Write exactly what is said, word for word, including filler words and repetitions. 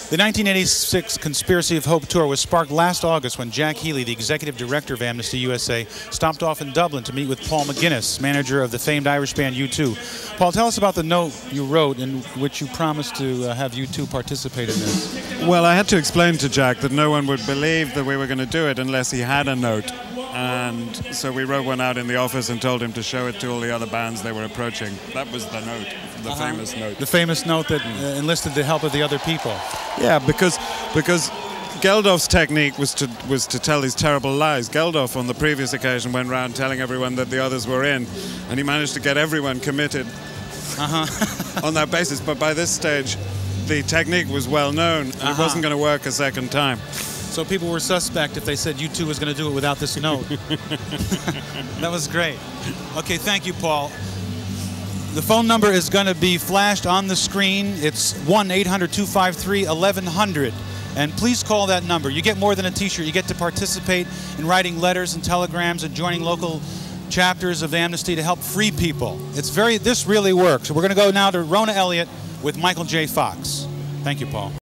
The nineteen eighty-six Conspiracy of Hope tour was sparked last August when Jack Healy, the executive director of Amnesty U S A, stopped off in Dublin to meet with Paul McGuinness, manager of the famed Irish band U two. Paul, tell us about the note you wrote in which you promised to uh, have U two participate in this. Well, I had to explain to Jack that no one would believe that we were going to do it unless he had a note. And so we wrote one out in the office and told him to show it to all the other bands they were approaching. That was the note, the uh-huh. famous note. The famous note that uh, enlisted the help of the other people. Yeah, because because Geldof's technique was to was to tell these terrible lies. Geldof on the previous occasion went around telling everyone that the others were in, and he managed to get everyone committed uh-huh. on that basis. But by this stage, the technique was well known, and uh-huh. it wasn't going to work a second time. So people were suspect if they said U two was going to do it without this note. That was great. Okay, thank you, Paul. The phone number is going to be flashed on the screen. It's one eight hundred, two five three, eleven hundred. And please call that number. You get more than a t-shirt. You get to participate in writing letters and telegrams and joining local chapters of Amnesty to help free people. It's very, this really works. So we're going to go now to Rona Elliott with Michael J. Fox. Thank you, Paul.